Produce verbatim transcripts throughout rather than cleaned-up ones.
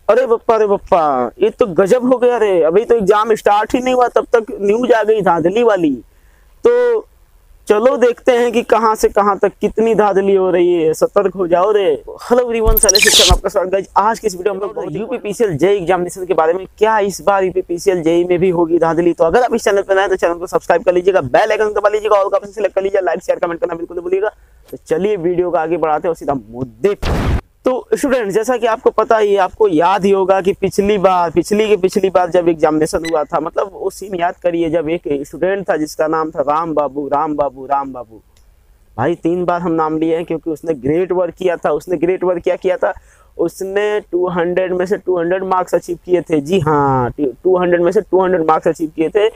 अरे बप्पा अरे बप्पा, ये तो गजब हो गया रे। अभी तो एग्जाम स्टार्ट ही नहीं हुआ तब तक न्यूज आ गई धांधली वाली। तो चलो देखते हैं कि कहां से कहां तक कितनी धांधली हो रही है। सतर्क हो जाओ रे। हेलो एवरीवन, शैलेश शिक्षा में आपका स्वागत है। आज की इस वीडियो में हम लोग यूपीपीसीएल जेई एग्जामिनेशन के बारे में, क्या इस बार यूपीपीसीएल जेई में भी होगी धांधली। तो अगर आप इस चैनल पर नए हैं तो चैनल को सब्सक्राइब कर लीजिएगा, बेल आइकन दबा लीजिएगा, ऑल का ऑप्शन सिलेक्ट कर लीजिएगा, लाइक शेयर कमेंट करना बिल्कुल नहीं भूलिएगा। तो चलिए वीडियो को आगे बढ़ाते हैं और सीधा मुद्दे। तो स्टूडेंट, जैसा कि आपको पता ही, आपको याद ही होगा कि पिछली बार पिछली के पिछली बार जब एग्जामिनेशन हुआ था, मतलब वो सीन याद करिए, जब एक स्टूडेंट था जिसका नाम था राम बाबू राम बाबू राम बाबू। भाई तीन बार हम नाम लिए हैं क्योंकि उसने ग्रेट वर्क किया था। उसने ग्रेट वर्क क्या किया था, उसने दो सौ में से दो सौ मार्क्स अचीव किए थे। जी हाँ, दो सौ में से दो सौ मार्क्स अचीव किए थे,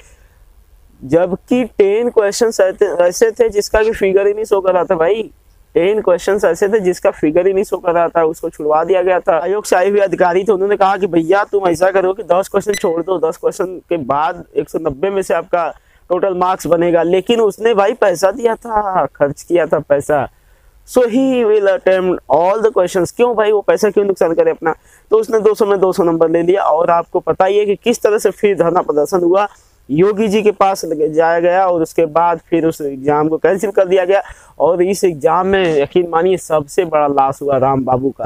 जबकि टेन क्वेश्चंस ऐसे थे जिसका कि फिगर ही नहीं शो कर रहा था। भाई टेन क्वेश्चंस ऐसे थे जिसका फिगर ही नहीं शो कर रहा था, उसको छुड़वा दिया गया था। आयोग से आए हुए अधिकारी थे, उन्होंने कहा कि भैया तुम ऐसा करो कि दस क्वेश्चन छोड़ दो, दस क्वेश्चन के बाद एक सौ नब्बे में से आपका टोटल मार्क्स बनेगा। लेकिन उसने भाई पैसा दिया था, खर्च किया था पैसा। So he will attempt all the questions. क्यों भाई, वो पैसा क्यों नुकसान करे अपना। तो उसने दो सौ में दो सौ नंबर ले लिया। और आपको पता ही है कि किस तरह से फिर धरना प्रदर्शन हुआ, योगी जी के पास जाया गया और उसके बाद फिर उस एग्जाम को कैंसिल कर दिया गया। और इस एग्जाम में यकीन मानिए सबसे बड़ा लॉस हुआ राम बाबू का।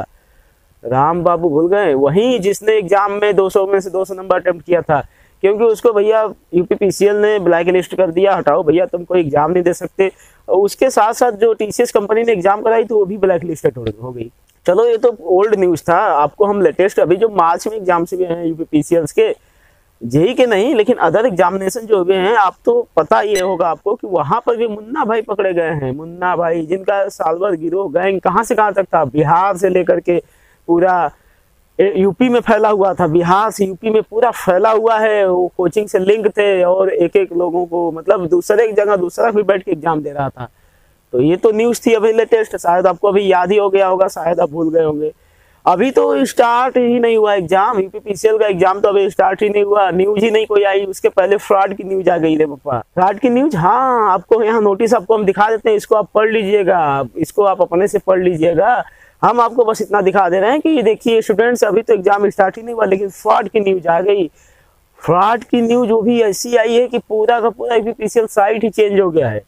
राम बाबू भूल गए, वही जिसने एग्जाम में दो सौ में से दो सौ नंबर अटेम्प्ट किया था, क्योंकि उसको भैया यूपीपीसीएल ने ब्लैक लिस्ट कर दिया, हटाओ भैया तुम कोई एग्जाम नहीं दे सकते। और उसके साथ साथ जो टीसीएस कंपनी ने एग्जाम कराई तो वो भी ब्लैक लिस्टेड हो गई। चलो ये तो ओल्ड न्यूज था, आपको हम लेटेस्ट अभी जो मार्च में एग्जाम से हैं यूपीपीसीएल के, जेई के नहीं लेकिन अदर एग्जामिनेशन जो हुए हैं, आप तो पता ये होगा आपको कि वहां पर भी मुन्ना भाई पकड़े गए हैं। मुन्ना भाई जिनका साल भर गिरोह गैंग कहां से कहां तक था, बिहार से लेकर के पूरा यूपी में फैला हुआ था, बिहार से यूपी में पूरा फैला हुआ है। वो कोचिंग से लिंक थे और एक एक लोगों को, मतलब दूसरे जगह दूसरा भी बैठ के एग्जाम दे रहा था। तो ये तो न्यूज थी अभी लेटेस्ट, शायद आपको अभी याद ही हो गया होगा, शायद आप भूल गए होंगे। अभी तो स्टार्ट ही नहीं हुआ एग्जाम, यूपीपीसीएल का एग्जाम तो अभी स्टार्ट ही नहीं हुआ, न्यूज ही नहीं कोई आई। उसके पहले फ्रॉड की न्यूज आ गई रे पापा, फ्रॉड की न्यूज। हाँ, आपको यहाँ नोटिस आपको हम दिखा देते हैं, इसको आप पढ़ लीजिएगा, इसको आप अपने से पढ़ लीजिएगा। हम आपको बस इतना दिखा दे रहे हैं कि देखिए स्टूडेंट्स, अभी तो एग्जाम स्टार्ट ही नहीं हुआ लेकिन फ्रॉड की न्यूज आ गई। फ्रॉड की न्यूज वो भी ऐसी आई है कि पूरा का पूरा यूपीपीसीएल साइट ही चेंज हो गया है।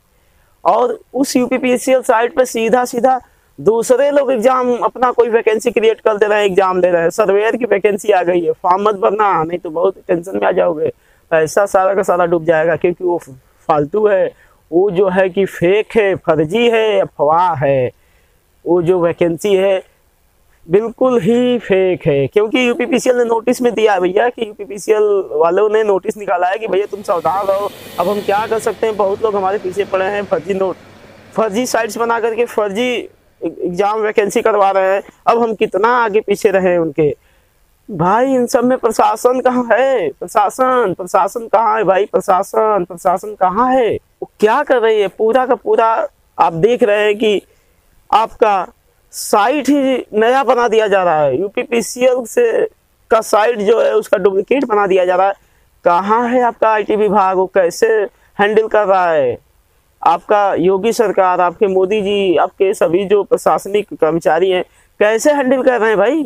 और उस यूपीपीसीएल साइट पे सीधा सीधा दूसरे लोग एग्जाम अपना कोई वैकेंसी क्रिएट कर दे रहे हैं, एग्जाम दे रहे हैं। सर्वेयर की वैकेंसी आ गई है, फॉर्म मत भरना नहीं तो बहुत टेंशन में आ जाओगे, पैसा सारा का सारा डूब जाएगा, क्योंकि वो फालतू है, वो जो है कि फेक है, फर्जी है, अफवाह है। वो जो वैकेंसी है बिल्कुल ही फेक है, क्योंकि यूपीपीसीएल ने नोटिस में दिया है भैया, कि यूपीपीसीएल वालों ने नोटिस निकाला है कि भैया तुम सावधान रहो। अब हम क्या कर सकते हैं, बहुत लोग हमारे पीछे पड़े हैं, फर्जी नोट फर्जी साइट्स बना करके फर्जी एग्जाम वैकेंसी करवा रहे हैं। अब हम कितना आगे पीछे रहे उनके। भाई इन सब में प्रशासन कहाँ है, प्रशासन प्रशासन कहाँ है भाई, प्रशासन प्रशासन कहाँ है, वो क्या कर रही है। पूरा का पूरा आप देख रहे हैं कि आपका साइट ही नया बना दिया जा रहा है, यूपीपीसीएल से का साइट जो है उसका डुप्लीकेट बना दिया जा रहा है। कहाँ है आपका आईटी विभाग, वो कैसे हैंडल कर रहा है आपका योगी सरकार, आपके मोदी जी, आपके सभी जो प्रशासनिक कर्मचारी हैं, कैसे हैंडल कर रहे हैं भाई।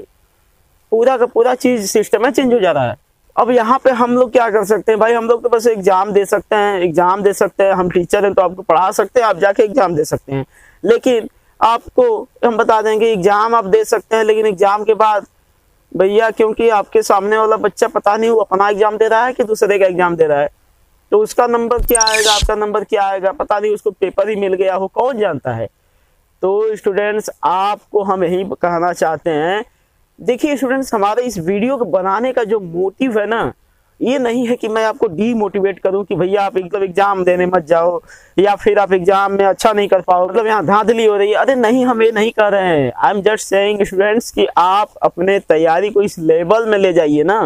पूरा का पूरा चीज सिस्टम है चेंज हो जा रहा है। अब यहाँ पे हम लोग क्या कर सकते हैं भाई, हम लोग तो बस एग्जाम दे सकते हैं, एग्जाम दे सकते हैं, हम टीचर हैं तो आपको पढ़ा सकते हैं, आप जाके एग्जाम दे सकते हैं। लेकिन आपको हम बता देंगे एग्जाम आप दे सकते हैं, लेकिन एग्जाम के बाद भैया, क्योंकि आपके सामने वाला बच्चा पता नहीं वो अपना एग्जाम दे रहा है कि दूसरे का एग्जाम दे रहा है, तो उसका नंबर क्या आएगा, आपका नंबर क्या आएगा पता नहीं, उसको पेपर ही मिल गया हो, कौन जानता है। तो स्टूडेंट्स, आपको हम यही कहना चाहते हैं, देखिए स्टूडेंट्स, हमारे इस वीडियो को बनाने का जो मोटिव है ना, ये नहीं है कि मैं आपको डीमोटिवेट करूं कि भैया आप एकदम एग्जाम देने मत जाओ, या फिर आप एग्जाम में अच्छा नहीं कर पाओ, मतलब यहाँ धांधली हो रही है। अरे नहीं, हम ये नहीं कर रहे हैं। I am just saying students कि आप अपने तैयारी को इस लेवल में ले जाइए ना,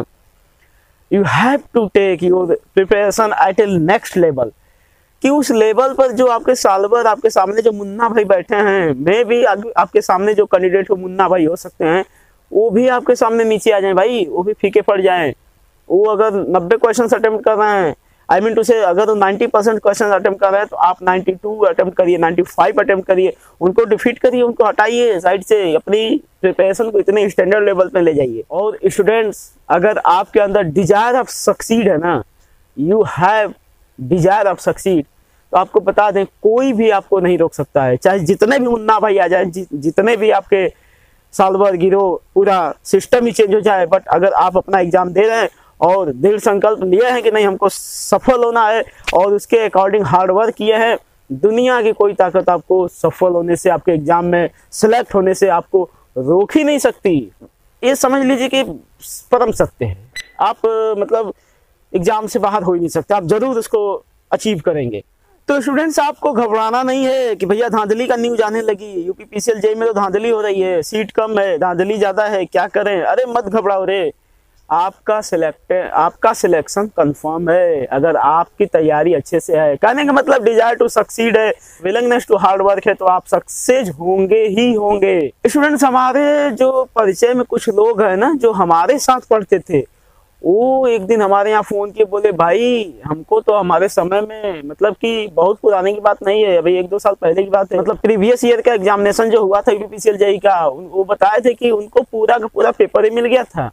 you have to take your preparation at a next level, कि उस लेवल पर जो आपके साल भर आपके सामने जो मुन्ना भाई बैठे हैं, मैं भी आपके सामने जो कैंडिडेट हो मुन्ना भाई हो सकते हैं, वो भी आपके सामने नीचे आ जाए भाई, वो भी फीके पड़ जाएं। वो अगर नब्बे क्वेश्चन अटेम्प्ट कर रहे हैं, आई मीन टू से अगर नाइन्टी परसेंट क्वेश्चन अटेम्प्ट कर रहे हैं तो आप नाइन्टी टू अटेम्प्ट करिए, नाइन्टी फाइव अटेम्प्ट करिए, उनको डिफीट करिए, उनको हटाइए साइड से, अपनी प्रिपरेशन को इतने स्टैंडर्ड लेवल पे ले जाइए। और स्टूडेंट्स, अगर आपके अंदर डिजायर ऑफ सक्सीड है ना, you have desire of succeed, तो आपको बता दें कोई भी आपको नहीं रोक सकता है। चाहे जितने भी मुन्ना भाई आ जाए, जि, जितने भी आपके सालवर गिरो, पूरा सिस्टम ही चेंज हो जाए, बट अगर आप अपना एग्जाम दे रहे हैं और दृढ़ संकल्प लिए हैं कि नहीं हमको सफल होना है और उसके अकॉर्डिंग हार्ड वर्क किए हैं, दुनिया की कोई ताकत आपको सफल होने से, आपके एग्जाम में सिलेक्ट होने से आपको रोक ही नहीं सकती। ये समझ लीजिए कि परम सत्य है। आप मतलब एग्जाम से बाहर हो ही नहीं सकते, आप जरूर उसको अचीव करेंगे। तो स्टूडेंट्स, आपको घबराना नहीं है कि भैया धांधली का न्यूज आने लगी, यूपी पीसीएल जेई में तो धांधली हो रही है, सीट कम है, धांधली ज्यादा है, क्या करें। अरे मत घबराओ रे, आपका सिलेक्ट आपका सिलेक्शन कंफर्म है अगर आपकी तैयारी अच्छे से है। कहने का मतलब डिजायर टू सक्सीड है, विलिंगनेस टू हार्ड वर्क है, तो आप सक्सेस होंगे ही होंगे। स्टूडेंट्स, हमारे जो परिचय में कुछ लोग हैं ना जो हमारे साथ पढ़ते थे, वो एक दिन हमारे यहाँ फोन किए, बोले भाई हमको तो हमारे समय में, मतलब कि बहुत पुराने की बात नहीं है, अभी एक दो साल पहले की बात है, मतलब प्रीवियस ईयर का एग्जामिनेशन जो हुआ था यूपीपीसीएल जेई का, वो बताए थे कि उनको पूरा का पूरा पेपर ही मिल गया था।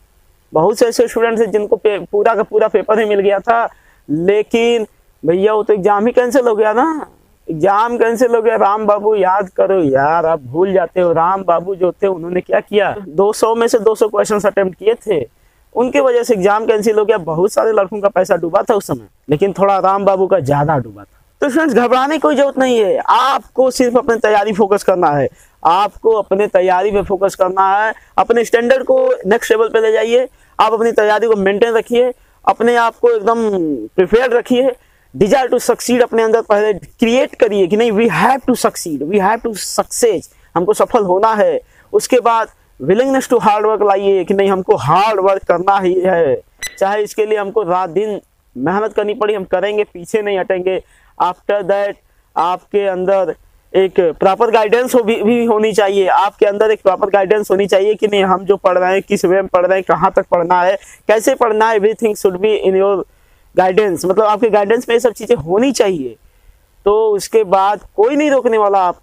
बहुत से ऐसे स्टूडेंट्स हैं जिनको पूरा का पूरा पेपर ही मिल गया था, लेकिन भैया वो तो एग्जाम ही कैंसिल हो गया ना, एग्जाम कैंसिल हो गया। राम बाबू, याद करो यार, आप भूल जाते हो, राम बाबू जो थे उन्होंने क्या किया, दो सौ में से दो सौ क्वेश्चन अटेम्प्ट किए थे, उनके वजह से एग्जाम कैंसिल हो गया। बहुत सारे लड़कों का पैसा डूबा था उस समय, लेकिन थोड़ा राम बाबू का ज्यादा डूबा था। तो फ्रेंड्स, घबराने की कोई जरूरत नहीं है, आपको सिर्फ अपनी तैयारी फोकस करना है, आपको अपने तैयारी पे फोकस करना है, अपने स्टैंडर्ड को नेक्स्ट लेवल पे ले जाइए, आप अपनी तैयारी को मेंटेन रखिए, अपने आप को एकदम प्रिपेयर्ड रखिए, डिजायर टू सक्सीड अपने अंदर पहले क्रिएट करिए कि नहीं we have to succeed, we have to success, हमको सफल होना है। उसके बाद विलिंगनेस टू हार्ड वर्क लाइए कि नहीं हमको हार्ड वर्क करना ही है, चाहे इसके लिए हमको रात दिन मेहनत करनी पड़ी, हम करेंगे, पीछे नहीं हटेंगे। आफ्टर दैट आपके अंदर एक प्रॉपर गाइडेंस हो भी, भी होनी चाहिए, आपके अंदर एक प्रॉपर गाइडेंस होनी चाहिए कि नहीं हम जो पढ़ रहे हैं किस वे में पढ़ रहे हैं, कहाँ तक पढ़ना है, कैसे पढ़ना है, everything should be in your guidance, मतलब आपके गाइडेंस में ये सब चीजें होनी चाहिए। तो उसके बाद कोई नहीं रोकने वाला, आप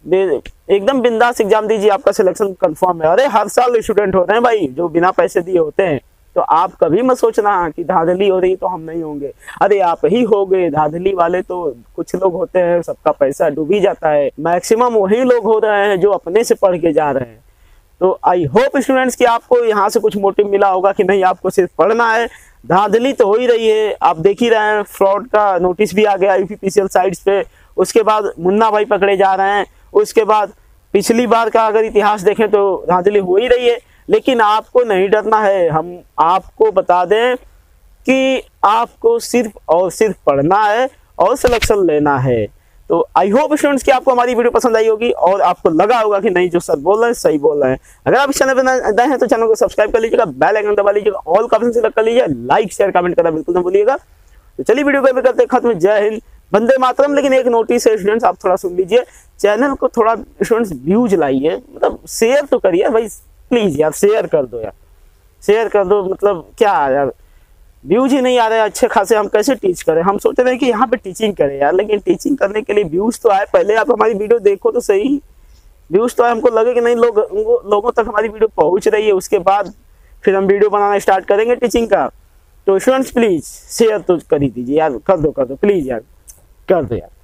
एकदम बिंदास एग्जाम दीजिए, आपका सिलेक्शन कंफर्म है। अरे हर साल स्टूडेंट होते हैं भाई जो बिना पैसे दिए होते हैं, तो आप कभी मत सोचना कि धांधली हो रही तो हम नहीं होंगे, अरे आप ही होंगे। धांधली वाले तो कुछ लोग होते हैं, सबका पैसा डूब ही जाता है, मैक्सिमम वही लोग हो रहे हैं जो अपने से पढ़ के जा रहे हैं। तो आई होप स्टूडेंट्स कि आपको यहाँ से कुछ मोटिव मिला होगा कि नहीं आपको सिर्फ पढ़ना है, धांधली तो हो ही रही है, आप देख ही रहे हैं, फ्रॉड का नोटिस भी आ गया यूपीपीसीएल साइट्स पे, उसके बाद मुन्ना भाई पकड़े जा रहे हैं, उसके बाद पिछली बार का अगर इतिहास देखें तो धांधली हो ही रही है। लेकिन आपको नहीं डरना है, हम आपको बता दें कि आपको सिर्फ और सिर्फ पढ़ना है और सिलेक्शन लेना है। तो आई होप स्टूडेंट्स कि आपको हमारी वीडियो पसंद आई होगी और आपको लगा होगा कि नहीं जो सर बोल रहे हैं सही बोल रहे हैं। अगर आप इस चैनल पर नए हैं तो चैनल को सब्सक्राइब कर लीजिएगा, बेल आइकन दबा लीजिएगा, ऑल का ऑप्शन सिलेक्ट कर लीजिए, लाइक शेयर कमेंट करना बिल्कुल न भूलिएगा। तो चलिए वीडियो को करते खत्म, जय हिंद, वंदे मातरम। लेकिन एक नोटिस है स्टूडेंट्स, आप थोड़ा सुन लीजिए, चैनल को थोड़ा स्टूडेंट्स व्यूज लाइए, मतलब शेयर तो करिए भाई, प्लीज यार शेयर कर दो यार, शेयर कर दो। मतलब क्या यार, व्यूज ही नहीं आ रहे अच्छे खासे, हम कैसे टीच करें। हम सोच रहे हैं कि यहाँ पे टीचिंग करें यार, लेकिन टीचिंग करने के लिए व्यूज तो आए, पहले आप हमारी वीडियो देखो तो सही, व्यूज तो आए, हमको लगे कि नहीं लोग लोगों तक हमारी वीडियो पहुंच रही है, उसके बाद फिर हम वीडियो बनाना स्टार्ट करेंगे टीचिंग का। तो स्टूडेंट्स प्लीज शेयर तो कर ही दीजिए यार, कर दो कर दो प्लीज यार, कर दो यार।